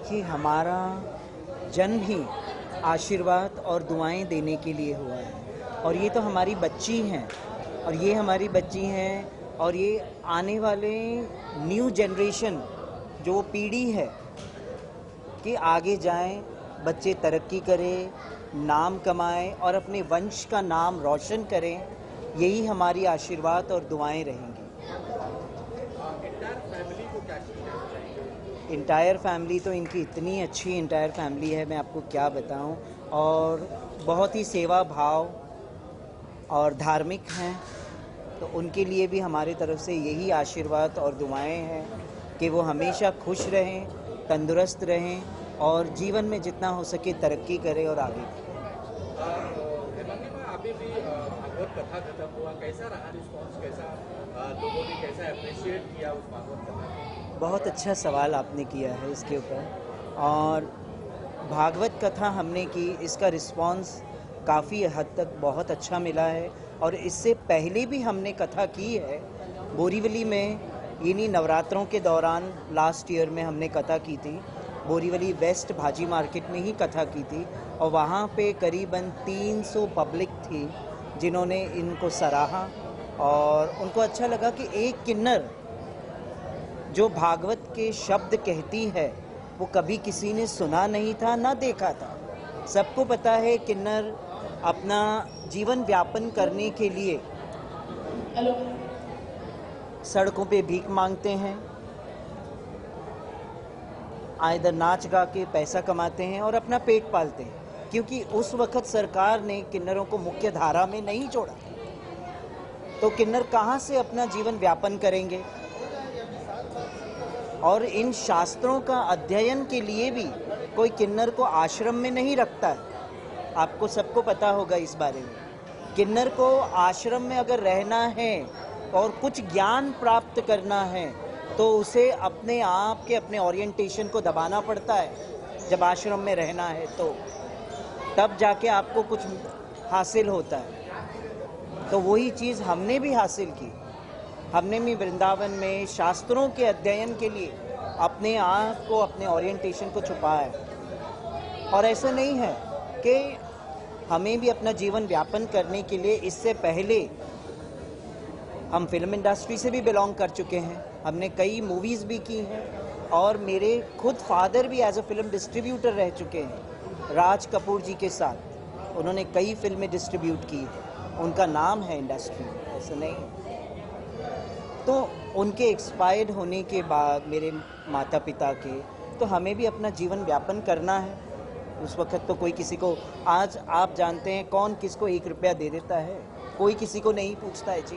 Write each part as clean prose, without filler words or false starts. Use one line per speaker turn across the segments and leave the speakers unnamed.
देखिए, हमारा जन्म ही आशीर्वाद और दुआएं देने के लिए हुआ है। और ये तो हमारी बच्ची हैं, और ये हमारी बच्ची हैं, और ये आने वाले न्यू जनरेशन जो पीढ़ी है कि आगे जाएं, बच्चे तरक्की करें, नाम कमाएं और अपने वंश का नाम रोशन करें। यही हमारी आशीर्वाद और दुआएं रहेंगी। इंटायर फैमिली तो इनकी इतनी अच्छी इंटायर फैमिली है, मैं आपको क्या बताऊं। और बहुत ही सेवा भाव और धार्मिक हैं, तो उनके लिए भी हमारी तरफ से यही आशीर्वाद और दुआएं हैं कि वो हमेशा खुश रहें, तंदुरुस्त रहें और जीवन में जितना हो सके तरक्की करें और आगे बढ़ें।
अभी भी भागवत कथा खत्म हुआ, कैसा रहा रिस्पॉन्स, कैसा लोगों ने कैसा अप्रिशिएट किया उस भागवत कथा को?
बहुत अच्छा सवाल आपने किया है इसके ऊपर। और भागवत कथा हमने की, इसका रिस्पॉन्स काफ़ी हद तक बहुत अच्छा मिला है। और इससे पहले भी हमने कथा की है बोरीवली में, इन्हीं नवरात्रों के दौरान लास्ट ईयर में हमने कथा की थी। बोरीवली वेस्ट भाजी मार्केट में ही कथा की थी, और वहाँ पे करीबन 300 पब्लिक थी जिन्होंने इनको सराहा। और उनको अच्छा लगा कि एक किन्नर जो भागवत के शब्द कहती है वो कभी किसी ने सुना नहीं था, ना देखा था। सबको पता है किन्नर अपना जीवन व्यापन करने के लिए सड़कों पे भीख मांगते हैं, इधर नाच गा के पैसा कमाते हैं और अपना पेट पालते हैं, क्योंकि उस वक्त सरकार ने किन्नरों को मुख्य धारा में नहीं छोड़ा। तो किन्नर कहाँ से अपना जीवन व्यापन करेंगे? और इन शास्त्रों का अध्ययन के लिए भी कोई किन्नर को आश्रम में नहीं रखता है। आपको सबको पता होगा इस बारे में। किन्नर को आश्रम में अगर रहना है और कुछ ज्ञान प्राप्त करना है तो उसे अपने आप के अपने ओरिएंटेशन को दबाना पड़ता है। जब आश्रम में रहना है तो तब जाके आपको कुछ हासिल होता है। तो वही चीज़ हमने भी हासिल की। हमने भी वृंदावन में शास्त्रों के अध्ययन के लिए अपने आप को, अपने ओरिएंटेशन को छुपाया। और ऐसा नहीं है कि हमें भी अपना जीवन व्यापन करने के लिए, इससे पहले हम फिल्म इंडस्ट्री से भी बिलोंग कर चुके हैं, हमने कई मूवीज़ भी की हैं, और मेरे खुद फादर भी एज अ फिल्म डिस्ट्रीब्यूटर रह चुके हैं राज कपूर जी के साथ। उन्होंने कई फिल्में डिस्ट्रीब्यूट की, उनका नाम है इंडस्ट्री में, ऐसा नहीं है। तो उनके एक्सपायर्ड होने के बाद मेरे माता पिता के, तो हमें भी अपना जीवन व्यापन करना है। उस वक्त तो कोई किसी को, आज आप जानते हैं कौन किसको 1 रुपया दे देता है? कोई किसी को नहीं पूछता है जी।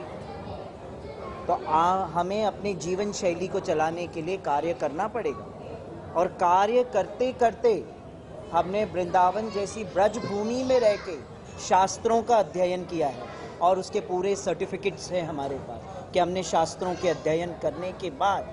तो हमें अपने जीवन शैली को चलाने के लिए कार्य करना पड़ेगा। और कार्य करते करते हमने वृंदावन जैसी ब्रज भूमि में रह के शास्त्रों का अध्ययन किया है, और उसके पूरे सर्टिफिकेट्स हैं हमारे पास कि हमने शास्त्रों के अध्ययन करने के बाद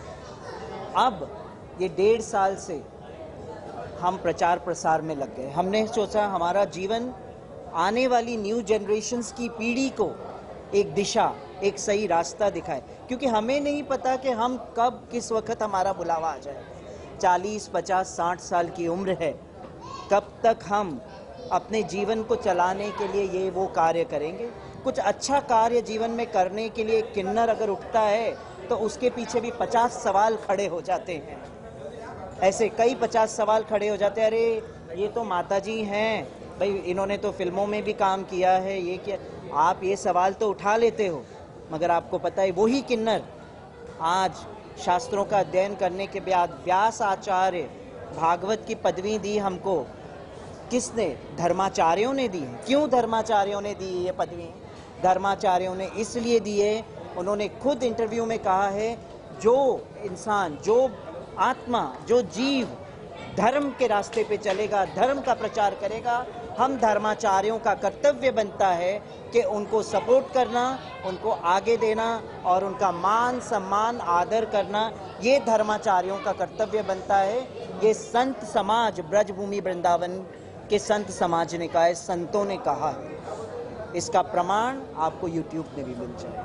अब ये 1.5 साल से हम प्रचार प्रसार में लग गए। हमने सोचा हमारा जीवन आने वाली न्यू जनरेशन्स की पीढ़ी को एक दिशा, एक सही रास्ता दिखाए, क्योंकि हमें नहीं पता कि हम कब किस वक्त हमारा बुलावा आ जाए। 40, 50, 60 साल की उम्र है, कब तक हम अपने जीवन को चलाने के लिए ये वो कार्य करेंगे? कुछ अच्छा कार्य जीवन में करने के लिए किन्नर अगर उठता है तो उसके पीछे भी 50 सवाल खड़े हो जाते हैं। ऐसे कई 50 सवाल खड़े हो जाते हैं। अरे ये तो माताजी हैं भाई, इन्होंने तो फिल्मों में भी काम किया है, ये क्या? आप ये सवाल तो उठा लेते हो, मगर आपको पता है वही किन्नर आज शास्त्रों का अध्ययन करने के बाद व्यास आचार्य भागवत की पदवी दी हमको। किसने? धर्माचार्यों ने दी है। क्यों धर्माचार्यों ने दी ये पदवी? धर्माचार्यों ने इसलिए दी है, उन्होंने खुद इंटरव्यू में कहा है, जो इंसान, जो आत्मा, जो जीव धर्म के रास्ते पे चलेगा, धर्म का प्रचार करेगा, हम धर्माचार्यों का कर्तव्य बनता है कि उनको सपोर्ट करना, उनको आगे देना और उनका मान सम्मान आदर करना, ये धर्माचार्यों का कर्तव्य बनता है। ये संत समाज, ब्रजभूमि वृंदावन के संत समाज ने कहा है, संतों ने कहा है। इसका प्रमाण आपको YouTube में भी मिल जाए।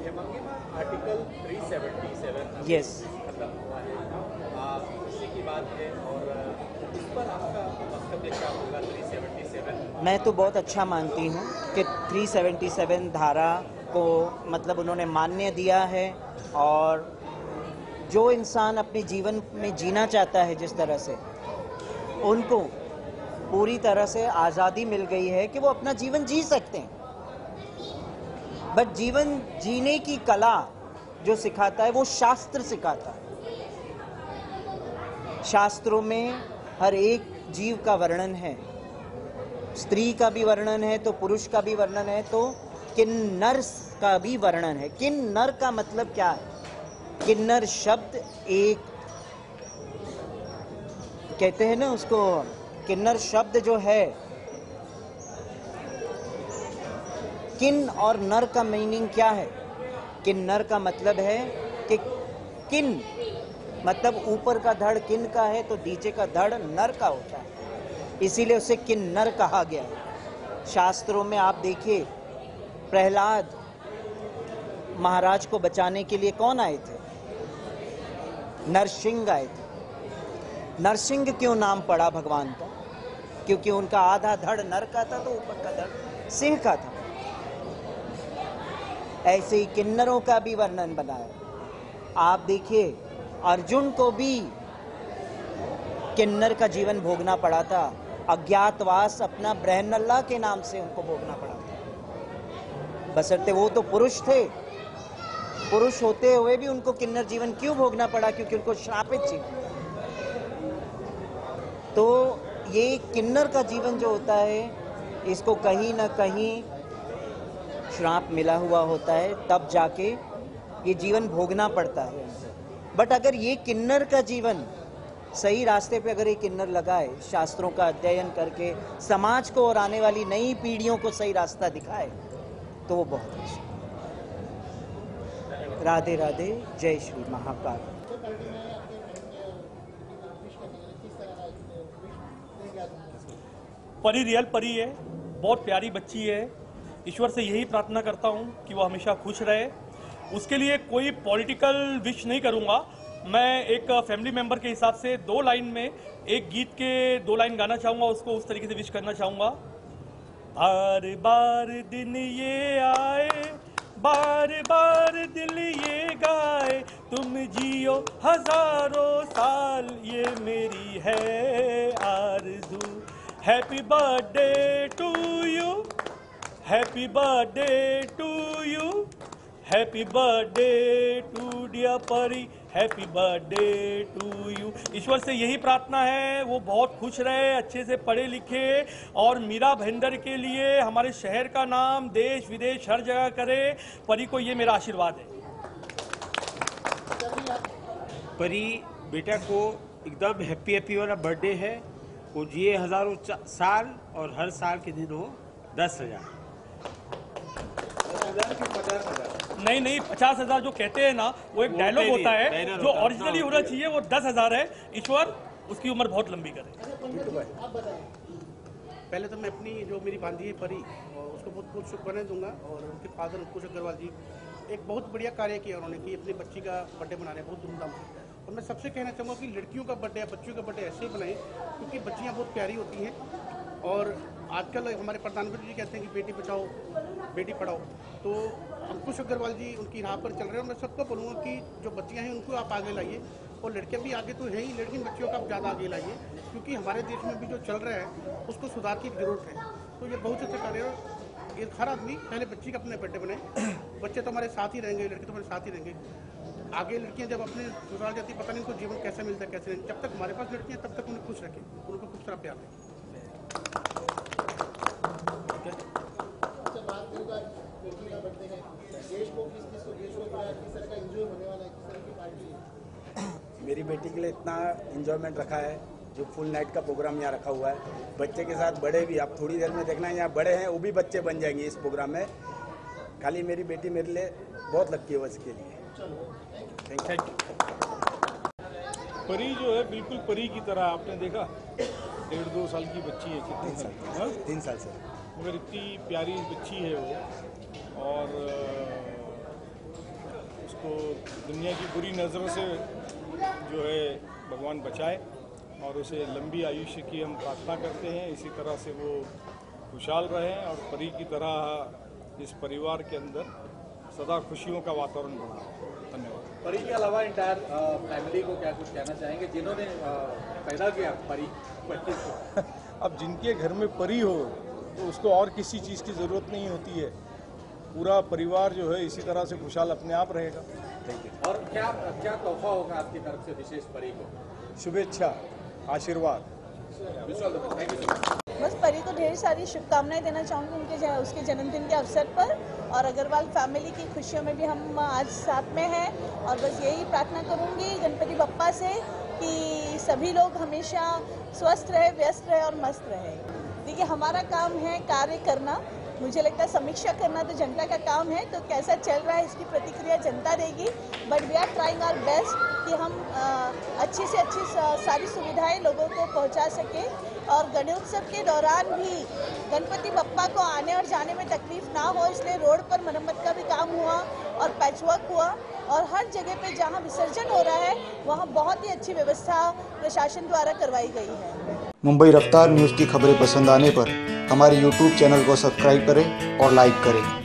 आर्टिकल 377
यस,
खत्म हुआ है। इसी के बाद है और इस पर आपका वक्तव्य क्या होगा 377?
मैं तो बहुत अच्छा मानती हूँ कि 377 धारा को मतलब उन्होंने मान्य दिया है, और जो इंसान अपने जीवन में जीना चाहता है जिस तरह से, उनको पूरी तरह से आज़ादी मिल गई है कि वो अपना जीवन जी सकते हैं। बट जीवन जीने की कला जो सिखाता है वो शास्त्र सिखाता है। शास्त्रों में हर एक जीव का वर्णन है, स्त्री का भी वर्णन है तो पुरुष का भी वर्णन है, तो किन्नर का भी वर्णन है। किन्नर का मतलब क्या है? किन्नर शब्द एक कहते हैं ना उसको, किन्नर शब्द जो है, किन और नर का मीनिंग क्या है? किन्नर का मतलब है कि किन मतलब ऊपर का धड़ किन का है तो नीचे का धड़ नर का होता है, इसीलिए उसे किन्नर कहा गया है। शास्त्रों में आप देखिए, प्रहलाद महाराज को बचाने के लिए कौन आए थे? नरसिंह आए थे। नरसिंह क्यों नाम पड़ा भगवान का? क्योंकि उनका आधा धड़ नर का था तो ऊपर का धड़ सिंह का था। ऐसे ही किन्नरों का भी वर्णन बनाया। आप देखिए, अर्जुन को भी किन्नर का जीवन भोगना पड़ा था। अज्ञातवास अपना ब्रहनल्ला के नाम से उनको भोगना पड़ा था, बशर्ते वो तो पुरुष थे। पुरुष होते हुए भी उनको किन्नर जीवन क्यों भोगना पड़ा? क्योंकि उनको श्रापित जीवन। तो ये किन्नर का जीवन जो होता है, इसको कहीं ना कहीं श्राप मिला हुआ होता है, तब जाके ये जीवन भोगना पड़ता है। बट अगर ये किन्नर का जीवन सही रास्ते पे अगर ये किन्नर लगाए, शास्त्रों का अध्ययन करके समाज को और आने वाली नई पीढ़ियों को सही रास्ता दिखाए, तो वो बहुत अच्छा। राधे राधे, जय श्री महाकाल।
परी रियल परी है, बहुत प्यारी बच्ची है। ईश्वर से यही प्रार्थना करता हूँ कि वो हमेशा खुश रहे। उसके लिए कोई पॉलिटिकल विश नहीं करूँगा। मैं एक फैमिली मेंबर के हिसाब से 2 लाइन में एक गीत के 2 लाइन गाना चाहूँगा, उसको उस तरीके से विश करना चाहूँगा। बार बार दिन ये आए, बार बार दिल ये गाए, तुम जियो हजारों साल, ये मेरी है आरज़ू। Happy birthday to you, happy birthday to you, happy birthday to dear Pari, happy birthday to you. ईश्वर से यही प्रार्थना है, वो बहुत खुश रहे, अच्छे से पढ़े लिखे, और मीरा भाईंदर के लिए हमारे शहर का नाम देश विदेश हर जगह करे। परी को ये मेरा आशीर्वाद है।
परी बेटा को एकदम हैप्पी हैप्पी वाला बर्थडे है। वो जिए हजारों साल और हर साल के दिन हो 10,000।
नहीं 50,000 जो कहते हैं ना, वो एक डायलॉग होता है, जो ओरिजिनली होना चाहिए वो 10,000 है। ईश्वर उसकी उम्र बहुत लंबी करे।
पहले तो मैं अपनी जो मेरी बांधी है परी, उसको बहुत बहुत शुभकामनाएं दूंगा, और उनके फादर अंकुश अग्रवाल जी एक बहुत बढ़िया कार्य किया उन्होंने कि अपनी बच्ची का बर्थडे मना रहे हैं बहुत धूमधाम से। और मैं सबसे कहना चाहूँगा कि लड़कियों का बर्थडे या बच्चियों का बर्थडे ऐसे ही बनाएं, क्योंकि बच्चियाँ बहुत प्यारी होती हैं। और आजकल हमारे प्रधानमंत्री जी कहते हैं कि बेटी बचाओ बेटी पढ़ाओ, तो अंकुश अग्रवाल जी उनकी राह पर चल रहे हैं। और मैं सबको बोलूँगा कि जो बच्चियाँ हैं उनको आप आगे लाइए, और लड़कियाँ भी आगे तो है ही, लेकिन बच्चियों का आप ज़्यादा आगे लाइए, क्योंकि हमारे देश में भी जो चल रहा है उसको सुधार की जरूरत है। तो ये बहुत अच्छा कार्य है। ये हर आदमी पहले बच्ची का अपने बर्थडे बनाए। बच्चे तो हमारे साथ ही रहेंगे, लड़के तो हमारे साथ ही रहेंगे। आगे लड़कियां जब अपने ससुराल जाती, पता नहीं उनको जीवन कैसे मिलता है कैसे नहीं। जब तक हमारे पास लड़कियां, तब तक उन्हें खुश रखें, उनको खूब सारा प्यार दें।
मेरी बेटी के लिए इतना एंजॉयमेंट रखा है, जो फुल नाइट का प्रोग्राम यहाँ रखा हुआ है। बच्चे के साथ बड़े भी, आप थोड़ी देर में देखना यहाँ बड़े हैं वो भी बच्चे बन जाएंगे इस प्रोग्राम में। खाली मेरी बेटी मेरे लिए बहुत लकी है उसके लिए। Thank you.
परी जो है बिल्कुल परी की तरह, आपने देखा 1.5-2 साल की बच्ची है, कितनी साल?
3 साल से,
मगर इतनी प्यारी बच्ची है वो। और उसको दुनिया की बुरी नज़रों से जो है भगवान बचाए, और उसे लंबी आयुष्य की हम प्रार्थना करते हैं। इसी तरह से वो खुशहाल रहें और परी की तरह इस परिवार के अंदर सदा खुशियों का वातावरण बना। धन्यवाद।
परी के अलावा इंटायर फैमिली को क्या कुछ कहना चाहेंगे जिन्होंने पैदा किया परी बच्चे को?
अब जिनके घर में परी हो तो उसको और किसी चीज़ की ज़रूरत नहीं होती है। पूरा परिवार जो है इसी तरह से खुशहाल अपने आप रहेगा। Thank you.
और क्या क्या तोहफा होगा आपकी तरफ से विशेष परी को?
शुभेच्छा, आशीर्वाद।
Thank you so much.
बस परी को ढेर सारी शुभकामनाएं देना चाहूँगी उसके जन्मदिन के अवसर पर, और अग्रवाल फैमिली की खुशियों में भी हम आज साथ में हैं। और बस यही प्रार्थना करूँगी गणपति बप्पा से कि सभी लोग हमेशा स्वस्थ रहे, व्यस्त रहे और मस्त रहे। देखिए, हमारा काम है कार्य करना। मुझे लगता है समीक्षा करना तो जनता का काम है, तो कैसा चल रहा है इसकी प्रतिक्रिया जनता देगी। But we are trying our best कि हम अच्छी से अच्छी सारी सुविधाएं लोगों को पहुंचा सकें। और गणेशोत्सव के दौरान भी गणपति बप्पा को आने और जाने में तकलीफ ना हो, इसलिए रोड पर मरम्मत का भी काम हुआ और पैचवर्क हुआ। और हर जगह पे जहां विसर्जन हो रहा है वहां बहुत ही अच्छी व्यवस्था प्रशासन द्वारा करवाई गई है।
मुंबई रफ्तार न्यूज़ की खबरें पसंद आने पर हमारे YouTube चैनल को सब्सक्राइब करें और लाइक करें।